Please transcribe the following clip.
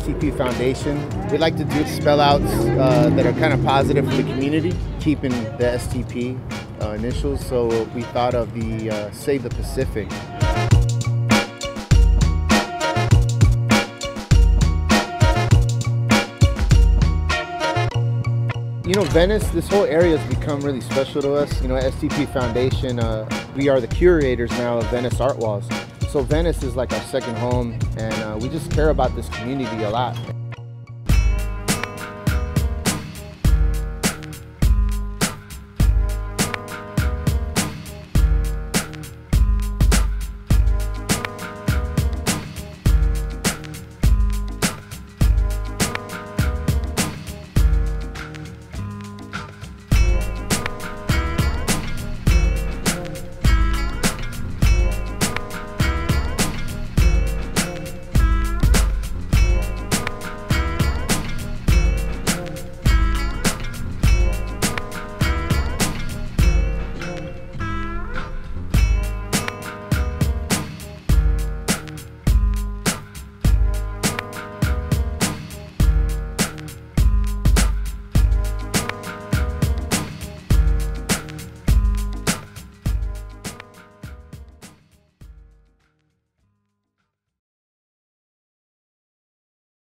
STP Foundation. We like to do spell outs that are kind of positive for the community, keeping the STP initials. So we thought of the Save the Pacific. You know, Venice, this whole area has become really special to us. You know, at STP Foundation, we are the curators now of Venice Art Walls. So Venice is like our second home, and we just care about this community a lot.